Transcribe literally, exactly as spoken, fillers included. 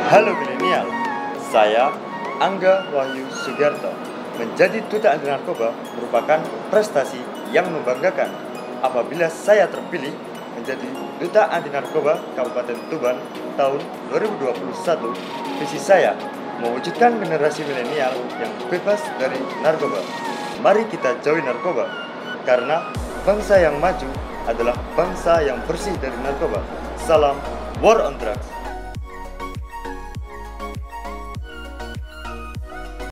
Halo milenial, saya Angga Wahyu Sugiarto. Menjadi duta anti narkoba merupakan prestasi yang membanggakan. Apabila saya terpilih menjadi duta anti narkoba Kabupaten Tuban tahun dua ribu dua puluh satu, visi saya mewujudkan generasi milenial yang bebas dari narkoba. Mari kita jauhi narkoba, karena bangsa yang maju adalah bangsa yang bersih dari narkoba. Salam War on Drugs.